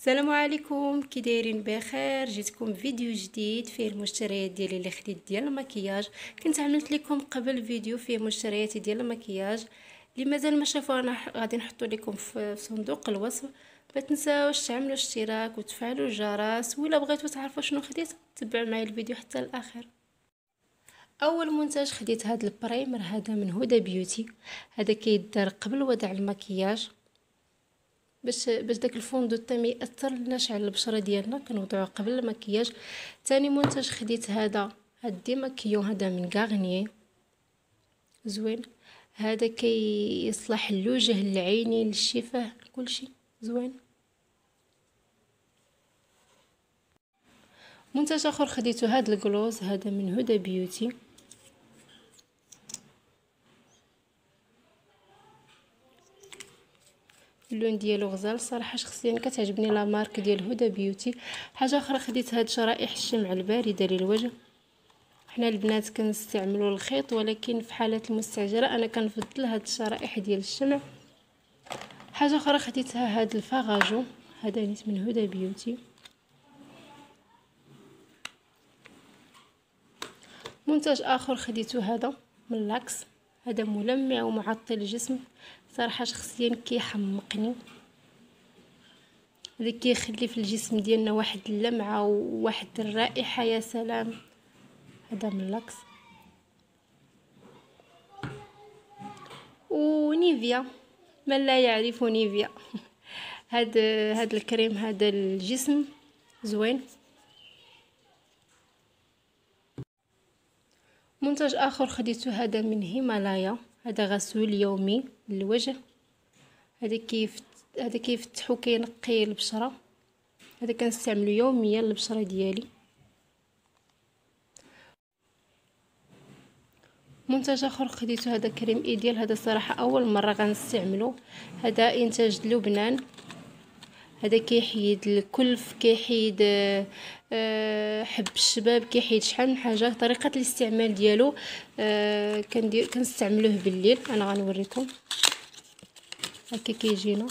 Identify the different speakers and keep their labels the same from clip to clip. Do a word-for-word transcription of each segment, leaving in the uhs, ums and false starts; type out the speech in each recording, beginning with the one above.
Speaker 1: السلام عليكم، كي دايرين؟ بخير. جيتكم فيديو جديد فيه المشتريات ديالي اللي خديت ديال المكياج. كنت عملت لكم قبل فيديو فيه مشترياتي ديال المكياج اللي مازال ما شافوه، انا غادي نحطو لكم في صندوق الوصف. ما تنساوش تعملوا اشتراك وتفعلوا الجرس، ولا بغيتوا تعرفوا شنو خديت تبعوا معايا الفيديو حتى الاخر. اول منتج خديت هذا البرايمر، هذا من هدى بيوتي. هذا كيدار قبل وضع المكياج باش باش داك الفوندو تا ما ياثرلناش على البشره ديالنا، كنوضعوه قبل المكياج. ثاني منتج خديت هذا هاد ديماكيون، هذا من غارنيي، زوين. هذا كيصلح للوجه، للعينين، للشفاه، كلشي زوين. منتج اخر خديته هذا الجلوز، هذا من هدى بيوتي. اللون ديالو غزال صراحه، شخصيا كتعجبني لا مارك ديال هدى بيوتي. حاجه اخرى خديت هاد شرائح الشمع البارده للوجه. حنا البنات كنستعملوا الخيط، ولكن في حاله المستعجله انا كنفضل هاد الشرائح ديال الشمع. حاجه اخرى خديتها هاد الفاغاجو، هذا نيت من هدى بيوتي. منتج اخر خديته هذا من لاكس، هذا ملمع ومعطل الجسم. صراحه شخصيا كيحمقني، هذا كيخلي في الجسم ديالنا واحد اللمعه وواحد الرائحه، يا سلام. هذا من لاكس. ونيفيا، من لا يعرف نيفيا. هاد هاد الكريم هذا الجسم زوين. منتج اخر خديته هذا من هيمالايا، هذا غسول يومي للوجه. هذا كيف هذا كيفتح وكينقي البشره، هذا كنستعملو يوميا للبشره ديالي. منتج اخر خديته هذا كريم ايديال، هذا صراحه اول مره غنستعملو. هذا انتاج لبنان، هذا كيحيد الكلف، كيحيد أه حب الشباب، كيحيد شحال من حاجه. طريقه الاستعمال ديالو أه كندير كنستعملوه بالليل، انا غنوريكم. هكا كيجينا،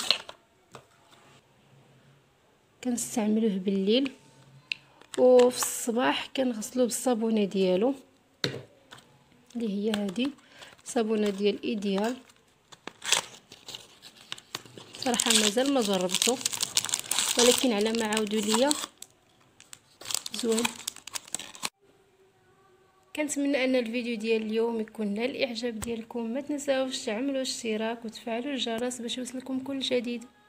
Speaker 1: كنستعملوه بالليل، وفي الصباح كنغسلوه بالصابونه ديالو اللي هي هذه صابونه ديال ايديال. صراحه مازال ما جربته، ولكن على ما عاودوا ليا زوين. كنتمنى ان الفيديو ديال اليوم يكون نال الاعجاب ديالكم. ما تنساوش تعملوا اشتراك وتفعلوا الجرس باش يوصلكم كل جديد.